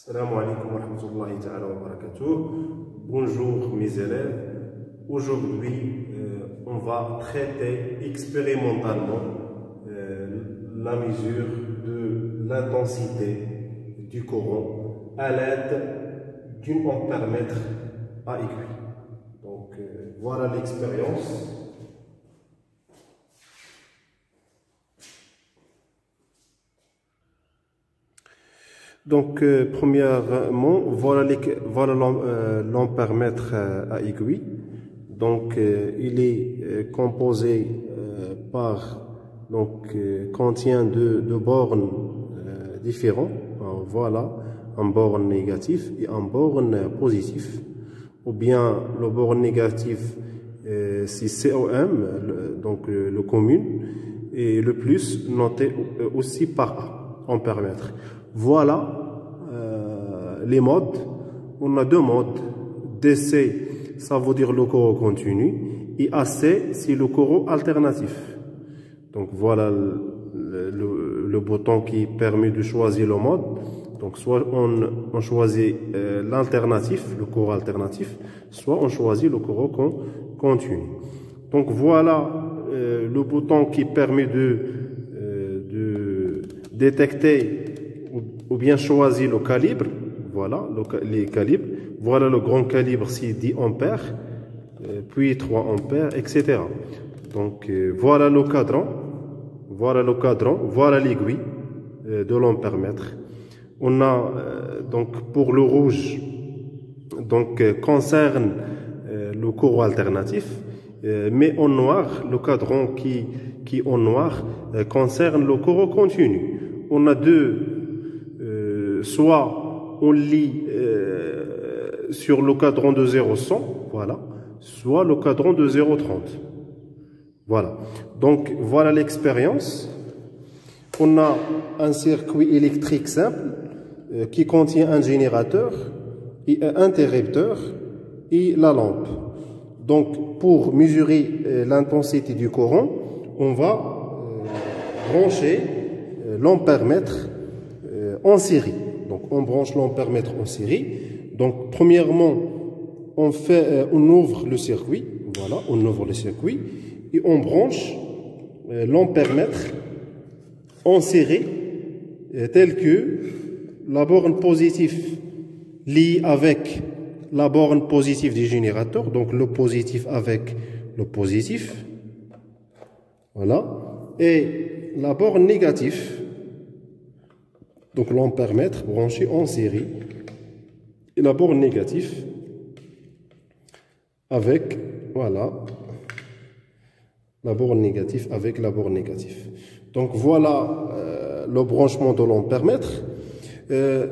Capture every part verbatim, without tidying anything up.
Assalamu alaikum wa rahmatullahi ta'ala wa barakatuh. Bonjour mes élèves. Aujourd'hui, euh, on va traiter expérimentalement euh, la mesure de l'intensité du courant à l'aide d'une ampèremètre à aiguille. Donc euh, voilà l'expérience. Donc, euh, premièrement, voilà, voilà l'ampèremètre euh, à aiguille. Donc, euh, il est euh, composé euh, par, donc, euh, contient deux de bornes euh, différents. Alors, voilà, un borne négatif et un borne positif. Ou bien le borne négatif, euh, c'est C O M, le, donc euh, le commune, et le plus noté aussi par A, ampèremètre. Voilà euh, les modes. On a deux modes. D C, ça veut dire le courant continu, et A C, c'est le courant alternatif. Donc voilà le, le, le bouton qui permet de choisir le mode. Donc soit on, on choisit euh, l'alternatif, le courant alternatif, soit on choisit le courant con, continu. Donc voilà euh, le bouton qui permet de, euh, de détecter ou bien choisir le calibre. Voilà le, les calibres. Voilà le grand calibre, c'est dix ampères, euh, puis trois ampères, et cetera. Donc euh, voilà le cadran, voilà le cadran, voilà l'aiguille euh, de l'ampèremètre. On a euh, donc pour le rouge, donc euh, concerne euh, le courant alternatif, euh, mais en noir, le cadran qui qui en noir euh, concerne le courant continu. On a deux. Soit on lit euh, sur le cadran de zéro à cent, voilà, soit le cadran de zéro à trente. Voilà. Donc voilà l'expérience. On a un circuit électrique simple euh, qui contient un générateur et un interrupteur et la lampe. Donc pour mesurer euh, l'intensité du courant, on va euh, brancher euh, l'ampèremètre euh, en série. Donc, on branche l'ampèremètre en série. Donc, premièrement, on, fait, euh, on ouvre le circuit. Voilà, on ouvre le circuit. Et on branche euh, l'ampèremètre en série, euh, tel que la borne positive liée avec la borne positive du générateur. Donc, le positif avec le positif. Voilà. Et la borne négative. Donc l'ampèremètre branché en série et la borne négative avec, voilà, la borne négative avec la borne négative. Donc voilà euh, le branchement de l'ampèremètre. Euh,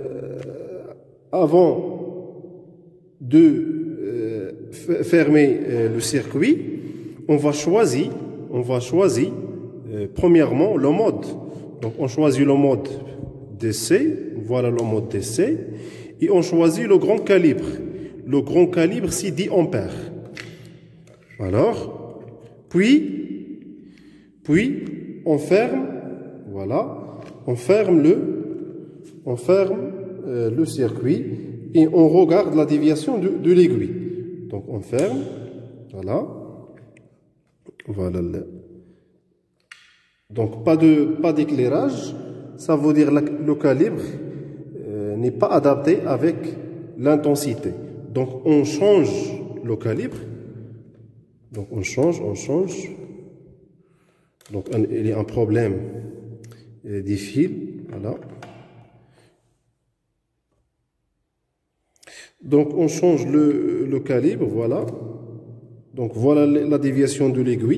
avant de euh, fermer euh, le circuit, on va choisir, on va choisir euh, premièrement le mode. Donc on choisit le mode D C, voilà le mode D C, et on choisit le grand calibre. Le grand calibre, c'est dix ampères. Alors, puis, puis, on ferme, voilà, on ferme le, on ferme euh, le circuit et on regarde la déviation de, de l'aiguille. Donc, on ferme, voilà, voilà. Le, donc, pas de, pas d'éclairage. Ça veut dire que le calibre euh, n'est pas adapté avec l'intensité. Donc on change le calibre. Donc on change, on change. Donc un, il y a un problème euh, des fils. Voilà. Donc on change le, le calibre. Voilà. Donc voilà la déviation de l'aiguille.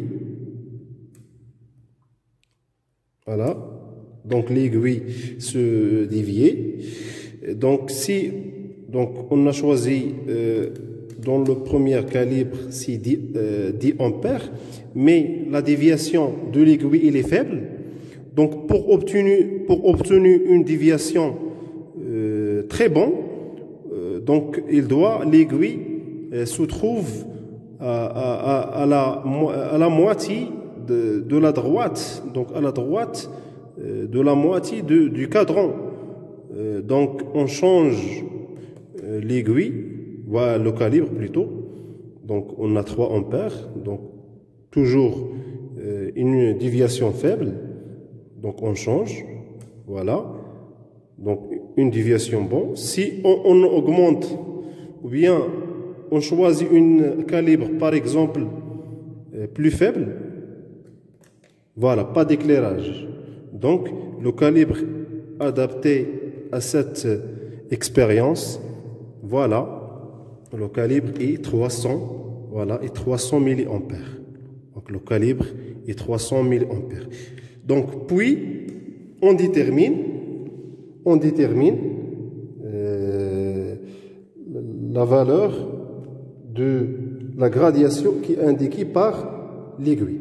Voilà. Donc l'aiguille se déviait. Donc si donc on a choisi euh, dans le premier calibre c'est dix, euh, dix ampères, mais la déviation de l'aiguille il est faible. Donc pour obtenir pour obtenir une déviation euh, très bonne, euh, donc il doit l'aiguille euh, se trouve à, à, à, la à la moitié de, de la droite. Donc à la droite de la moitié de, du cadran euh, donc on change euh, l'aiguille, voilà le calibre plutôt. Donc on a trois ampères, donc toujours euh, une déviation faible. Donc on change, voilà. Donc une déviation bon. Si on, on augmente ou bien on choisit une calibre par exemple euh, plus faible, voilà, pas d'éclairage. Donc le calibre adapté à cette expérience, voilà, le calibre est trois cents, voilà, et trois cents milliampères. Donc le calibre est trois cents milliampères. Donc puis on détermine, on détermine euh, la valeur de la gradation qui est indiquée par l'aiguille.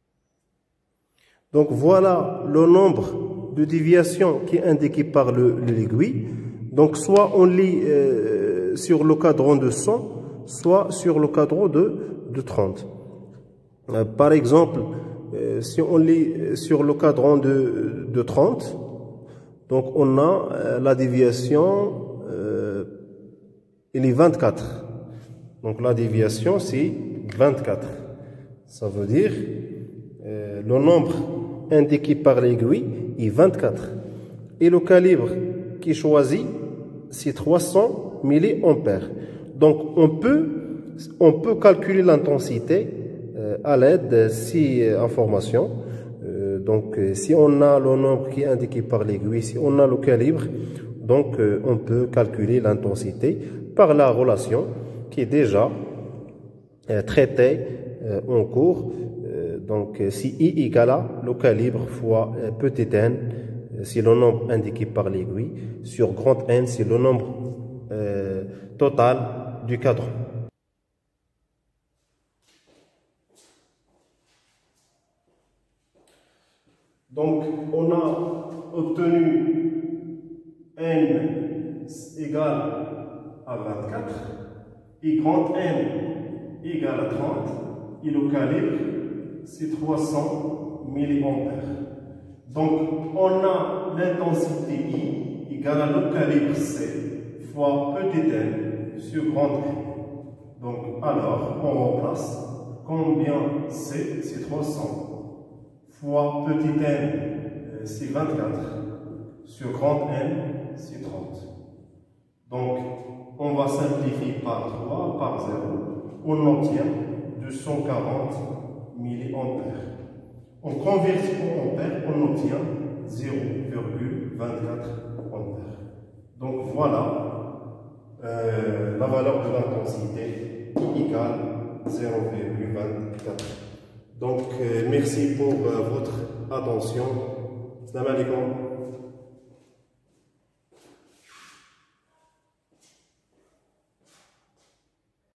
Donc voilà le nombre de déviations qui est indiqué par l'aiguille. Donc soit on lit euh, sur le cadran de cent, soit sur le cadran de, de trente. Euh, par exemple, euh, si on lit sur le cadran de, de trente, donc on a euh, la déviation, euh, il est vingt-quatre. Donc la déviation c'est vingt-quatre. Ça veut dire euh, le nombre indiqué par l'aiguille est vingt-quatre. Et le calibre qui est choisi, c'est trois cents milliampères. Donc on peut, on peut calculer l'intensité euh, à l'aide de ces informations. Euh, donc euh, si on a le nombre qui est indiqué par l'aiguille, si on a le calibre, donc euh, on peut calculer l'intensité par la relation qui est déjà euh, traitée euh, en cours. Euh, donc si I égale à le calibre fois euh, petit n, c'est le nombre indiqué par l'aiguille, sur grand N, c'est le nombre euh, total du cadran. Donc, on a obtenu N égale à vingt-quatre, et grand N égale à trente, et le calibre, c'est trois cents milliampères. Donc, on a l'intensité I égale à le calibre C fois petit n sur grand N. Donc, alors, on remplace combien C, c'est trois cents, fois petit n, c'est vingt-quatre, sur grand N, c'est trente. Donc, on va simplifier par trois, par zéro, on obtient deux cent quarante milliampères. On convertit en ampères, on obtient zéro virgule vingt-quatre ampères. Donc voilà euh, la valeur de l'intensité I égale zéro virgule vingt-quatre. Donc euh, merci pour euh, votre attention. Salam alaikum.